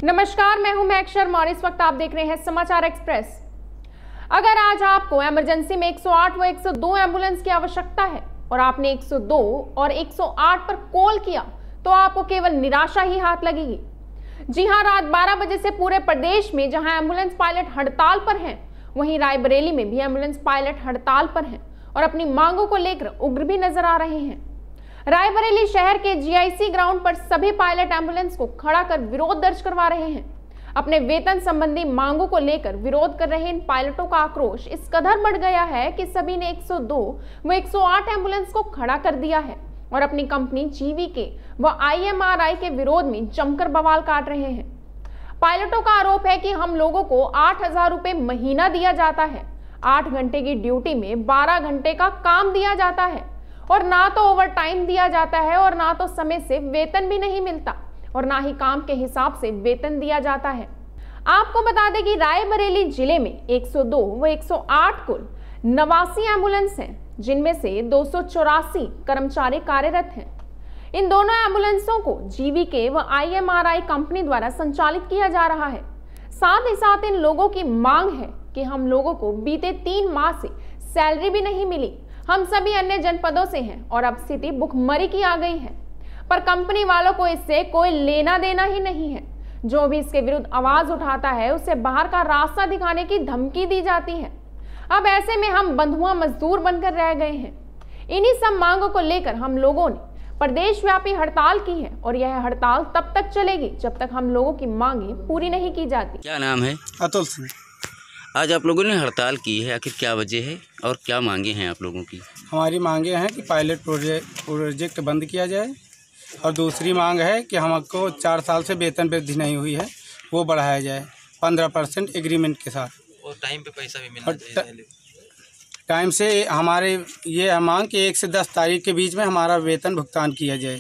नमस्कार, मैं हूं महक शर्मा और इस वक्त आप देख रहे हैं समाचार एक्सप्रेस। अगर आज आपको इमरजेंसी में 108 व 102 एम्बुलेंस की आवश्यकता है और आपने 102 और 108 पर कॉल किया तो आपको केवल निराशा ही हाथ लगेगी। जी हां, रात 12 बजे से पूरे प्रदेश में जहां एम्बुलेंस पायलट हड़ताल पर हैं, वहीं रायबरेली में भी एम्बुलेंस पायलट हड़ताल पर हैं और अपनी मांगों को लेकर उग्र भी नजर आ रहे हैं। रायबरेली शहर के जीआईसी ग्राउंड पर सभी पायलट एम्बुलेंस को खड़ा कर विरोध दर्ज करवा रहे हैं। अपने वेतन संबंधी मांगों को लेकर विरोध कर रहे इन पायलटों का आक्रोश इस कदर बढ़ गया है कि सभी ने 102 व 108 एम्बुलेंस को खड़ा कर दिया है और अपनी कंपनी जीवीके व IMRI के विरोध में जमकर बवाल काट रहे हैं। पायलटों का आरोप है कि हम लोगों को 8,000 रुपए महीना दिया जाता है, 8 घंटे की ड्यूटी में 12 घंटे का काम दिया जाता है और ना तो ओवर टाइम दिया जाता है और ना तो समय से वेतन भी नहीं मिलता और ना ही काम के हिसाब से वेतन दिया जाता है। आपको बता दें कि रायबरेली जिले में 102 व 108 कुल 89 एम्बुलेंस हैं, जिनमें से 284 कर्मचारी कार्यरत हैं। इन दोनों एम्बुलेंसों को जीवीके व IMRI कंपनी द्वारा संचालित किया जा रहा है। साथ ही साथ इन लोगों की मांग है कि हम लोगों को बीते 3 माह से सैलरी भी नहीं मिली। हम सभी अन्य जनपदों से हैं और अब स्थिति भुखमरी की आ गई है, पर कंपनी वालों को इससे कोई लेना देना ही नहीं है। जो भी इसके विरुद्ध आवाज उठाता है उसे बाहर का रास्ता दिखाने की धमकी दी जाती है। अब ऐसे में हम बंधुआ मजदूर बनकर रह गए हैं। इन्हीं सब मांगों को लेकर हम लोगों ने प्रदेश व्यापी हड़ताल की है और यह हड़ताल तब तक चलेगी जब तक हम लोगों की मांगे पूरी नहीं की जाती। क्या नाम है? अतुल सिंह। आज आप लोगों ने हड़ताल की है, आखिर क्या वजह है और क्या मांगे हैं आप लोगों की? हमारी मांगे हैं कि पायलट प्रोजेक्ट बंद किया जाए और दूसरी मांग है कि हमको 4 साल से वेतन वृद्धि नहीं हुई है, वो बढ़ाया जाए 15% एग्रीमेंट के साथ और टाइम पे पैसा भी मिलना चाहिए। टाइम से हमारे ये मांग कि 1 से 10 तारीख के बीच में हमारा वेतन भुगतान किया जाए।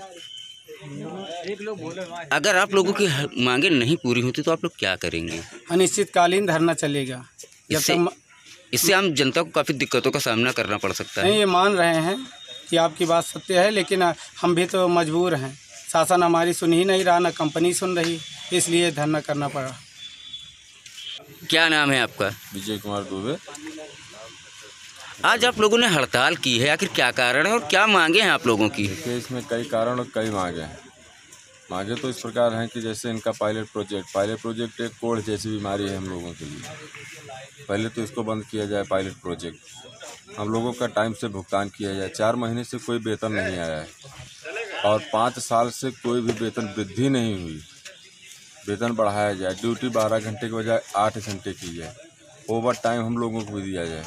अगर आप लोगों की मांगे नहीं पूरी होती तो आप लोग क्या करेंगे? अनिश्चितकालीन धरना चलेगा। इससे आम जनता को काफ़ी दिक्कतों का सामना करना पड़ सकता है। नहीं, ये मान रहे हैं कि आपकी बात सत्य है, लेकिन हम भी तो मजबूर हैं। शासन हमारी सुन ही नहीं रहा, ना कंपनी सुन रही, इसलिए धरना करना पड़ा। क्या नाम है आपका? विजय कुमार दुबे। आज आप लोगों ने हड़ताल की है, आखिर क्या कारण है और क्या मांगे हैं आप लोगों की? देखिए, इसमें कई कारण और कई मांगे हैं। मांगे तो इस प्रकार हैं कि जैसे इनका पायलट प्रोजेक्ट एक कोढ़ जैसी बीमारी है हम लोगों के लिए। पहले तो इसको बंद किया जाए पायलट प्रोजेक्ट, हम लोगों का टाइम से भुगतान किया जाए। 4 महीने से कोई वेतन नहीं आया है और 5 साल से कोई भी वेतन वृद्धि नहीं हुई। वेतन बढ़ाया जाए, ड्यूटी 12 घंटे के बजाय 8 घंटे की जाए, ओवर टाइम हम लोगों को भी दिया जाए।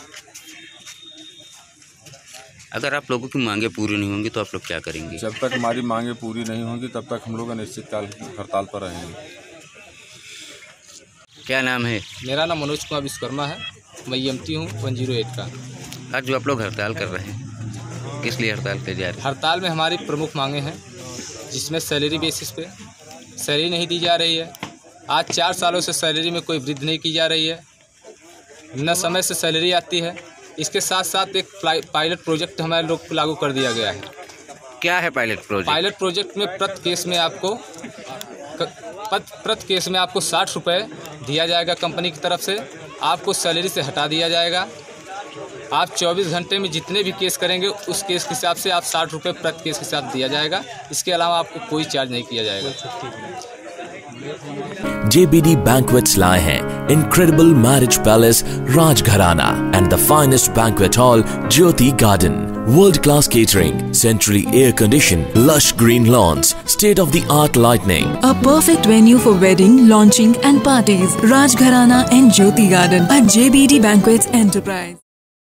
अगर आप लोगों की मांगे पूरी नहीं होंगी तो आप लोग क्या करेंगे? जब तक हमारी मांगे पूरी नहीं होंगी तब तक हम लोग अनिश्चितकाल हड़ताल पर रहेंगे। क्या नाम है? मेरा नाम मनोज कुमार विश्वकर्मा है, मैं EMT हूँ 108 का। आज जो आप लोग हड़ताल कर रहे हैं, किस लिए हड़ताल कर जा रहे हैं? हड़ताल में हमारी प्रमुख मांगे हैं, जिसमें सैलरी बेसिस पे सैलरी नहीं दी जा रही है। आज 4 सालों से सैलरी में कोई वृद्धि नहीं की जा रही है, न समय से सैलरी आती है। इसके साथ साथ एक पायलट प्रोजेक्ट हमारे लोग को लागू कर दिया गया है। क्या है पायलट प्रोजेक्ट? पायलट प्रोजेक्ट में प्रति केस में आपको 60 रुपये दिया जाएगा कंपनी की तरफ से, आपको सैलरी से हटा दिया जाएगा। आप 24 घंटे में जितने भी केस करेंगे उस केस के हिसाब से आप 60 रुपये प्रति केस के साथ दिया जाएगा। इसके अलावा आपको कोई चार्ज नहीं किया जाएगा। JBD Banquets लाए हैं Incredible Marriage Palace Rajgharana and the finest banquet hall Jyoti Garden. World-class catering, centrally air-conditioned, lush green lawns, state-of-the-art lighting. A perfect venue for wedding, launching and parties. Rajgharana and Jyoti Garden at JBD Banquets Enterprise.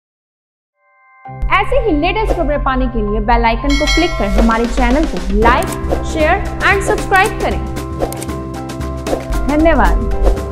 ऐसे ही latest खबरें पाने के लिए bell icon को click कर हमारे channel को like, share and subscribe करें। धन्यवाद।